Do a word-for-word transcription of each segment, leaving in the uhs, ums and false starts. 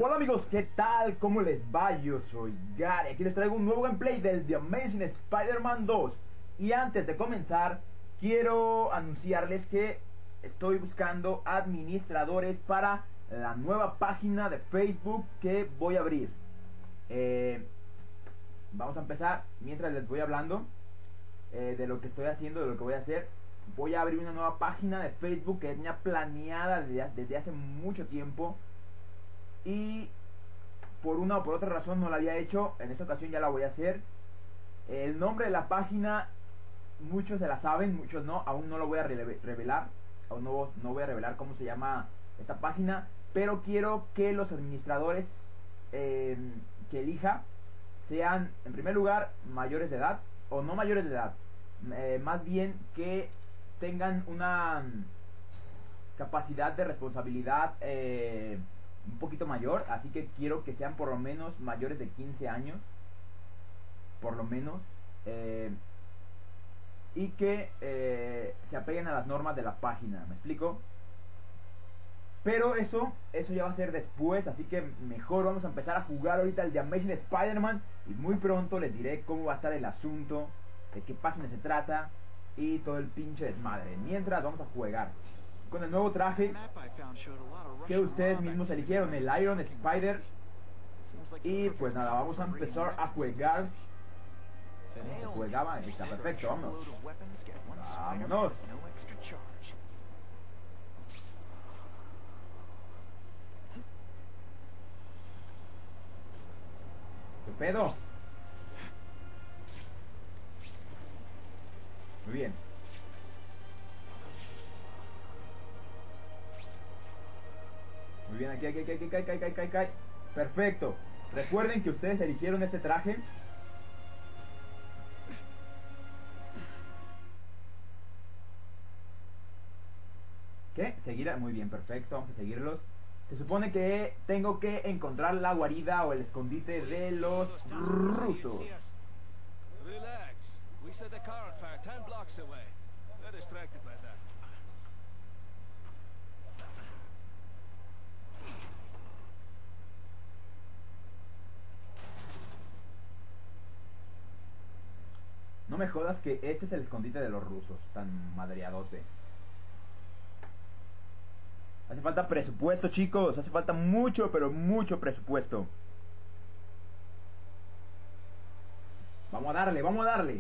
Hola amigos, ¿qué tal? ¿Cómo les va? Yo soy Gary, aquí les traigo un nuevo gameplay del The Amazing Spider-Man dos. Y antes de comenzar, quiero anunciarles que estoy buscando administradores para la nueva página de Facebook que voy a abrir. eh, Vamos a empezar, mientras les voy hablando eh, de lo que estoy haciendo, de lo que voy a hacer. Voy a abrir una nueva página de Facebook que tenía planeada desde, desde hace mucho tiempo, y por una o por otra razón no la había hecho. En esta ocasión ya la voy a hacer. El nombre de la página muchos se la saben, muchos no. Aún no lo voy a revelar. Aún no, no voy a revelar cómo se llama esta página, pero quiero que los administradores eh, que elija sean, en primer lugar, mayores de edad, o no mayores de edad, eh, más bien que tengan una capacidad de responsabilidad eh, un poquito mayor. Así que quiero que sean por lo menos mayores de quince años, por lo menos, eh, y que eh, se apeguen a las normas de la página. ¿Me explico? Pero eso, eso ya va a ser después, así que mejor vamos a empezar a jugar ahorita el The Amazing Spider-Man, y muy pronto les diré cómo va a estar el asunto, de qué página se trata y todo el pinche desmadre. Mientras vamos a jugar con el nuevo traje que ustedes mismos eligieron, el Iron Spider. Y pues nada, vamos a empezar a jugar. ¿Cómo se jugaba? Está perfecto, vámonos. Vámonos. ¿Qué pedo? Muy bien. Muy bien, aquí, aquí, aquí, aquí, aquí, aquí, aquí, aquí. Perfecto. Recuerden que ustedes eligieron este traje. ¿Qué? Seguir. Muy bien, perfecto. Vamos a seguirlos. Se supone que tengo que encontrar la guarida o el escondite de los rusos. Relax. We set the car on fire ten blocks away. They're distracted by that. No me jodas que este es el escondite de los rusos, tan madreadote. Hace falta presupuesto, chicos. Hace falta mucho, pero mucho presupuesto. Vamos a darle, vamos a darle.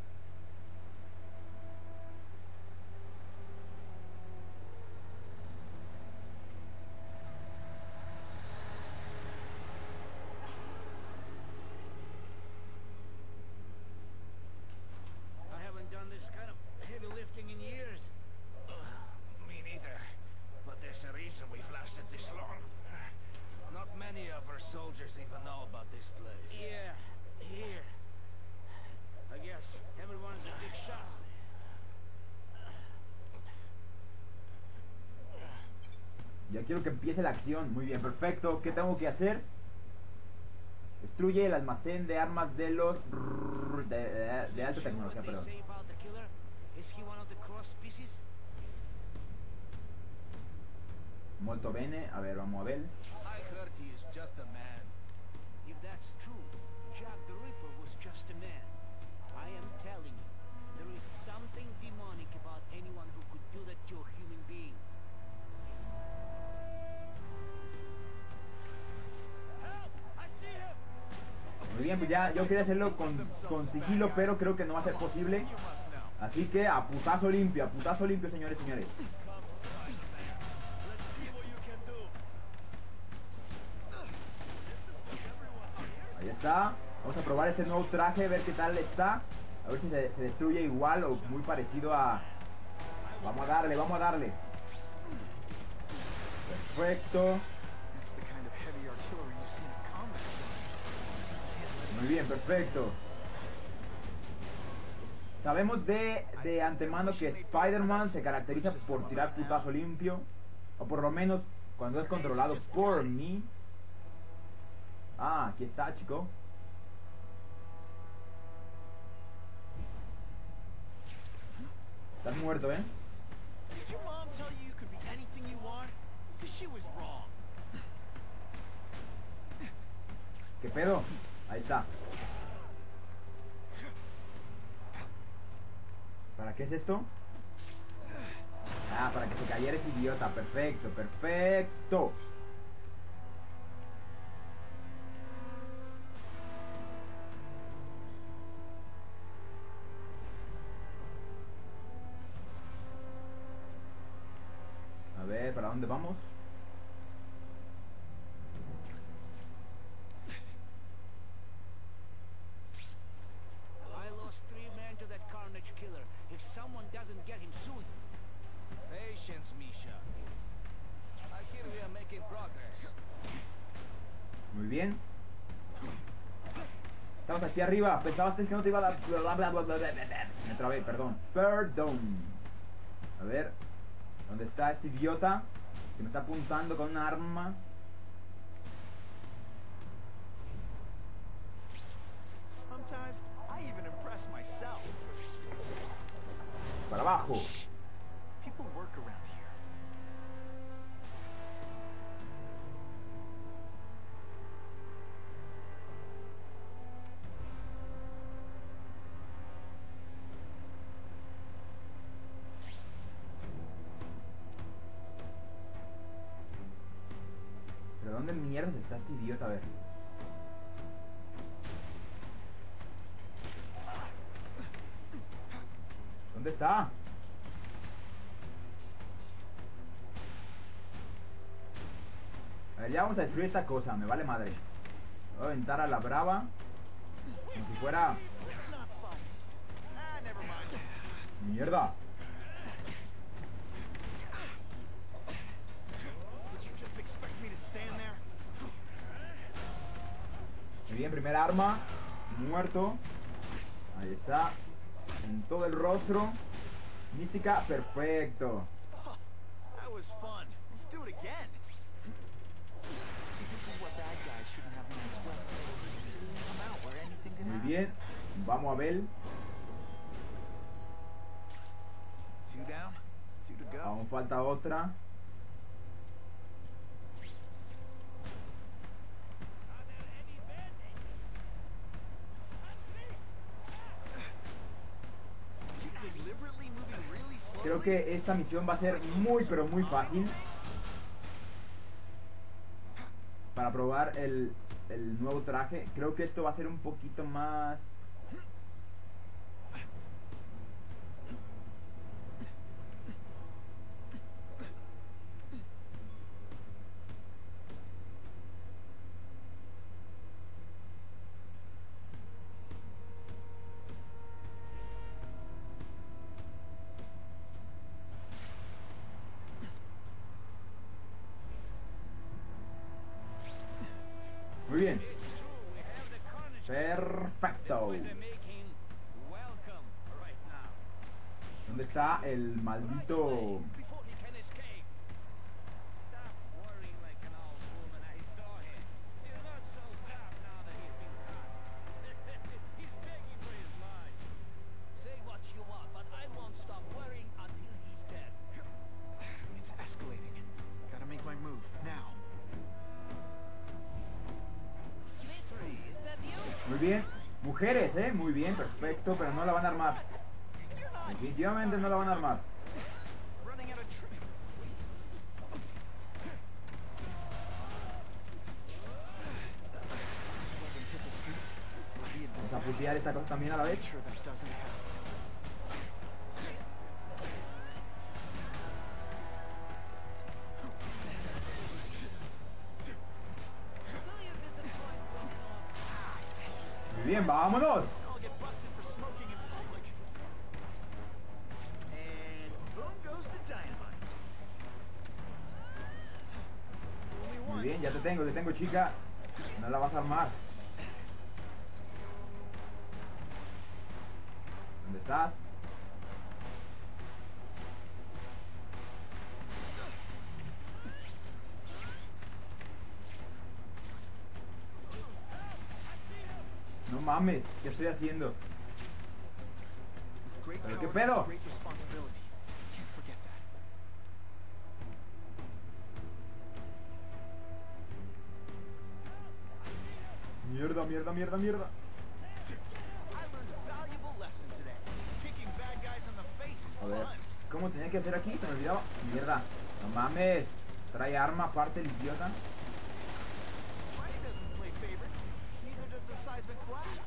Soldiers even know about this place. Yeah, here. I guess everyone's a big shot. Ya quiero que empiece la acción. Muy bien, perfecto. ¿Qué tengo que hacer? Destruye el almacén de armas de los de, de, de alta tecnología, perdón. Molto bene. A ver, vamos a ver. Just a man. If that's true, Jack the Ripper was just a man. I am telling you, there is something demonic about anyone who could do that to a human being. Help! I see him. Muy bien, pues ya yo quería hacerlo con, con sigilo, pero creo que no va a ser posible. Así que a putazo limpio, a putazo limpio, señores, señores. Ahí está. Vamos a probar este nuevo traje, a ver qué tal está. A ver si se, se destruye igual o muy parecido a... Vamos a darle, vamos a darle. Perfecto. Muy bien, perfecto. Sabemos de, de antemano que Spider-Man se caracteriza por tirar putazo limpio. O por lo menos cuando es controlado por mí. Ah, aquí está, chico. Estás muerto, ¿eh? pedo? Ahí está. ¿Para qué es esto? Ah, para que se cayera ese idiota. Perfecto, perfecto. A ver, ¿para dónde vamos? I lost three men to that Carnage killer. If someone doesn't get him soon. Patience, Misha. I hear we are making progress. Muy bien. Estamos aquí arriba. Pensabas que no te iba a dar... Me trabé, perdón. Perdón. A ver. ¿Dónde está este idiota? Que me está apuntando con un arma. Sometimes I even impress myself. Para abajo. People work around here. ¿Pero dónde mierda está este idiota? A ver. ¿Dónde está? A ver, ya vamos a destruir esta cosa, me vale madre. Voy a aventar a la brava. Como si fuera... It's not fun. Ah, never mind. ¡Mierda! Did you just expect me to stand there? Muy bien, primer arma. Muerto. Ahí está. En todo el rostro. Mística, perfecto. Huh, that was fun. Let's do it again. See, this is what bad guys shouldn't have nice weapons. Come out where anything can Muy happen. bien. Vamos a ver. Two down, two to go. Aún falta otra. You deliberately moving really slowly? Creo que esta misión va a ser muy, pero muy fácil. Para probar el, el nuevo traje. Creo que esto va a ser un poquito más... Muy bien. Perfecto. ¿Dónde está el maldito? It's escalating. Gotta make my move now. Muy bien. Mujeres, eh. Muy bien, perfecto. Pero no la van a armar. Definitivamente no la van a armar. Running out of tricks. Weapons hit the streets. It'll be a Vamos a disaster. putear esta cosa también a la vez. Make sure that doesn't happen. Muy bien, vámonos. I'll get busted for smoking in public. And boom goes the dynamite. Only Muy once. bien, ya te tengo, te tengo, chica. No la vas a armar. ¿Dónde estás? No mames, ¿qué estoy haciendo? With great ¿Pero power qué comes pedo? great responsibility. Can't forget that. Mierda, mierda, mierda, mierda. I learned a valuable lesson today. Kicking bad guys in the face is A ver, fun. ¿cómo tenía que hacer aquí? Se me olvidaba. Mierda. No mames. Trae arma aparte el idiota. Spidey doesn't play favorites. Neither does the seismic blast.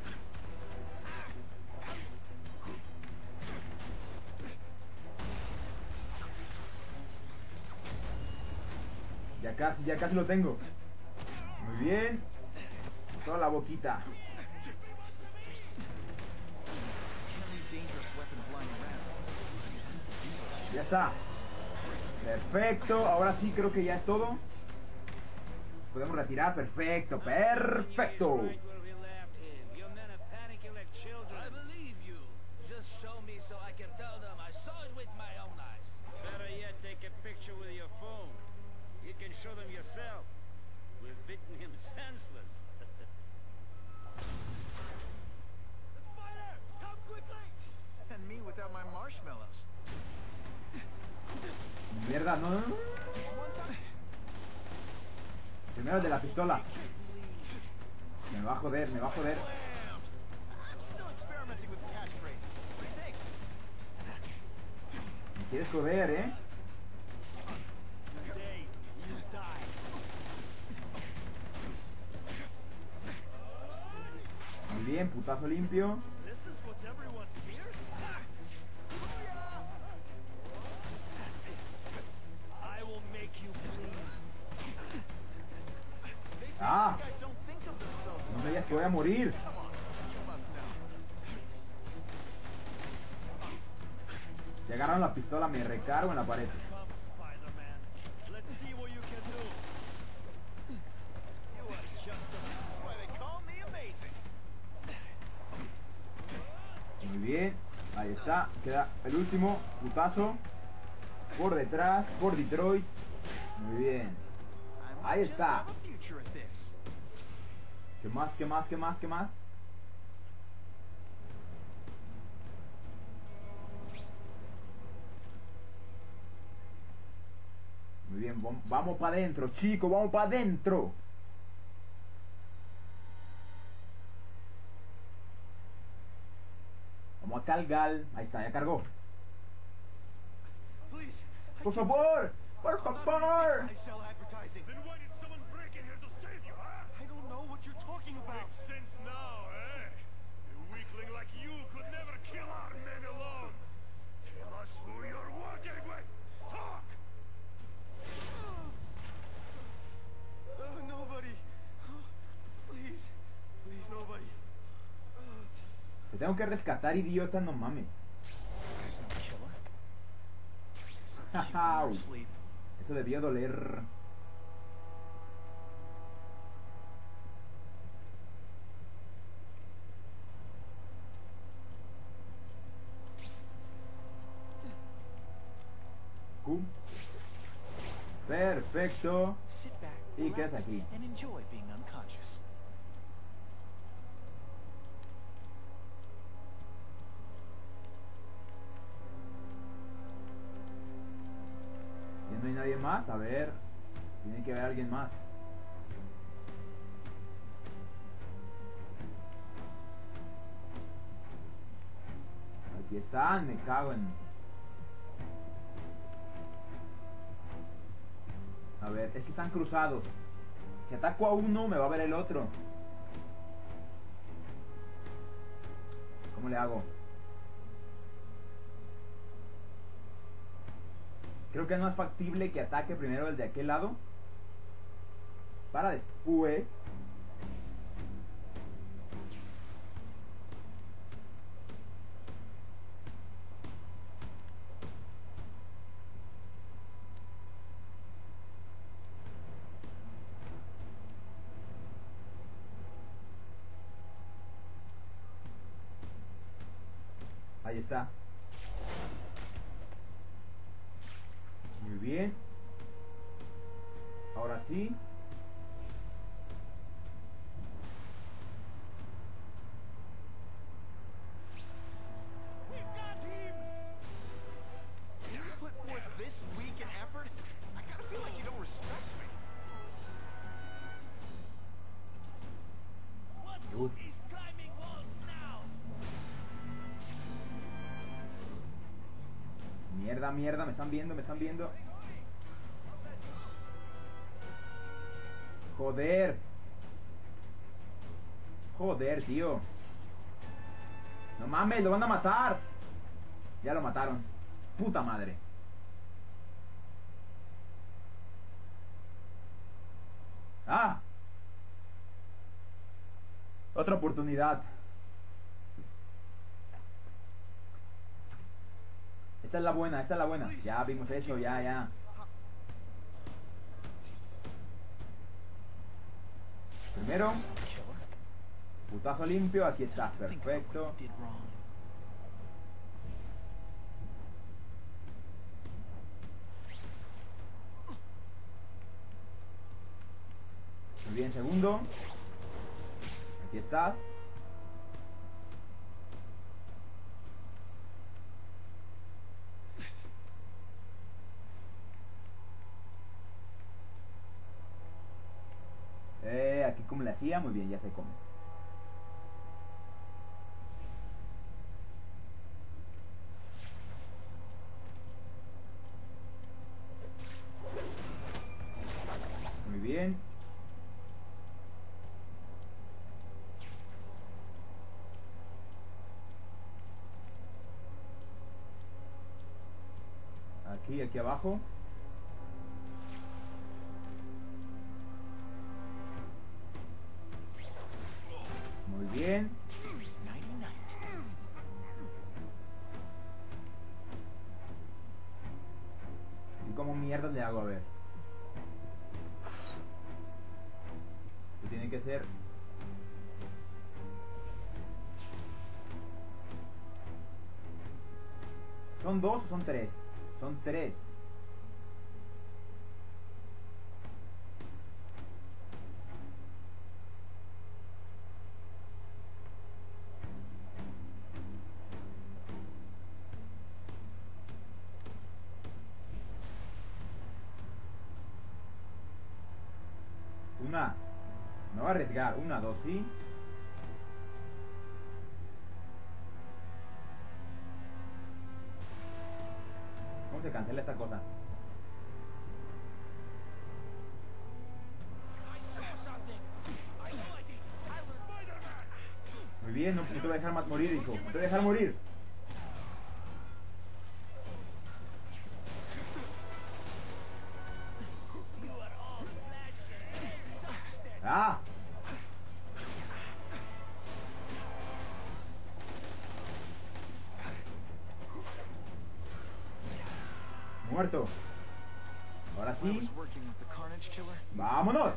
Ya casi, ya casi lo tengo. Muy bien. Toda la boquita. Ya está. Perfecto. Ahora sí creo que ya es todo. Podemos retirar. Perfecto. Perfecto. I believe you. Just show me so I can tell them I saw it with my own eyes. Better yet, take a picture with your phone. You can show them yourself. We've beaten him senseless. Spider, come quickly! And me without my marshmallows. Mierda, no, no, no. Just one time. Primero el de la pistola. Me va a joder, me va a joder. Slam! I'm still experimenting with catchphrases. What do you think? Me quieres joder, eh. Today, you die. Muy bien, putazo limpio. This is what everyone fears? I will make you bleed. They say Ah. you guys don't think of themselves as No me bad digas que voy a guys. morir. Come on, you must know. Si agarran la pistola, me recargo en la pared. Come, Spider-Man. Let's see what you can do. You are just a... This is why they call me amazing. Muy bien. Ahí está. Queda el último. Putazo. Por detrás. Por Detroit. Muy bien. I might Ahí just está. have a future at this. ¿Qué más? ¿Qué más? ¿Qué más? ¿Qué más? Muy bien. vam- Vamos para adentro, chicos. Vamos para adentro. Vamos a cargar. Ahí está, ya cargó. Please. I Por can't- favor. Por I'm not favor. anything I sell advertising. Then why did someone break in here to save you, huh? I don't know what you're talking about. Makes sense now, eh? A weakling like you could never kill our men alone. Tell us who you're working with. Talk! Uh, nobody. Please. Please, nobody. Te tengo que rescatar, idiota, no mames. There's no killer. Jaja. You're asleep. Eso debió doler. Q. Perfecto. Sit back, ¿Y qué relax, haces aquí? and enjoy being unconscious. ¿Ya no hay nadie más? A ver. Tiene que haber alguien más. Aquí están, me cago en... A ver, es que están cruzados. Si ataco a uno, me va a ver el otro. ¿Cómo le hago? Creo que es más factible que ataque primero el de aquel lado. Para después... Ahí está. Muy bien. Ahora sí. We've got him! You put forth this week an effort? I kinda feel like you don't respect me. mierda, me están viendo, me están viendo. Joder. Joder, tío. No mames, lo van a matar. Ya lo mataron. Puta madre. Ah. Otra oportunidad. Esta es la buena, esta es la buena. Ya vimos eso, ya, ya. Primero. Putazo limpio, aquí está, perfecto. Muy bien, segundo. Aquí estás. Eh, aquí como le hacía, muy bien, ya sé cómo. Muy bien. Aquí, aquí abajo. Muy bien. ¿Y cómo mierda le hago? A ver. Esto tiene que ser... ¿Son dos o son tres? Son tres. Una. Me voy a arriesgar. Una, dos, sí. ¿Cómo se cancela esta cosa? Muy bien, no, no te voy a dejar más morir, hijo. No te voy a dejar morir. ¡Ah! Muerto. Ahora sí. ¡Vámonos!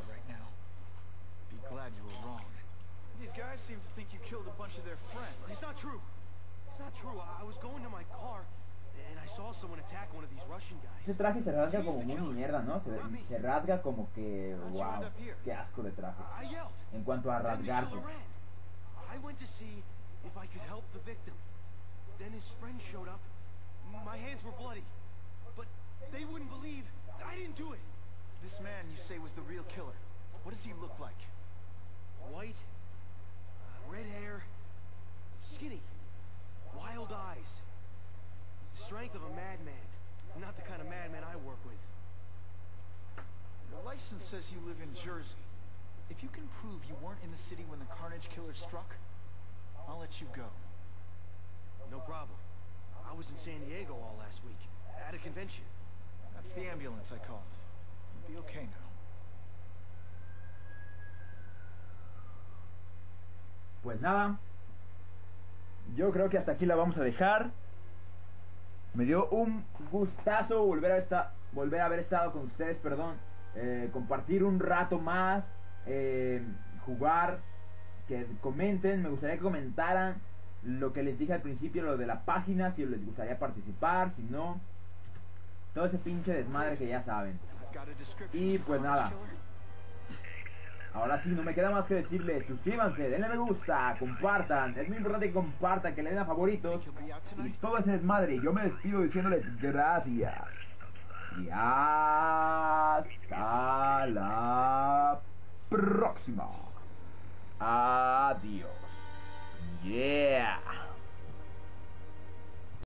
These guys seem to think you killed a bunch of their friends. It's not true. It's not true. I I was going to my car, and I saw someone attack one of these Russian guys. Ese traje se rasga como muy mierda, ¿no? Se, se rasga como que... ¡Wow! ¡Qué asco de traje! I yelled. En cuanto a Then the rasgarse. killer ran. I went to see if I could help the victim. Then his friend showed up. My hands were bloody, but they wouldn't believe that I didn't do it. This man you say was the real killer. What does he look like? White, uh, red hair, skinny, wild eyes. The strength of a madman. Not the kind of madman I work with. Your license says you live in Jersey. If you can prove you weren't in the city when the Carnage Killer struck, I'll let you go. No problem. I was in San Diego all last week, at a convention. That's the ambulance I called. You'll be okay now. Pues nada. Yo creo que hasta aquí la vamos a dejar. Me dio un gustazo volver a, esta, volver a haber estado con ustedes, perdón. Eh, compartir un rato más. Eh, jugar. Que comenten. Me gustaría que comentaran lo que les dije al principio, lo de la página. Si les gustaría participar, si no. Todo ese pinche desmadre que ya saben. Y pues nada. Ahora sí, no me queda más que decirles, suscríbanse, denle me gusta, compartan. Es muy importante que compartan, que le den a favoritos. Y todo ese desmadre. Yo me despido diciéndoles gracias. Y hasta la próxima.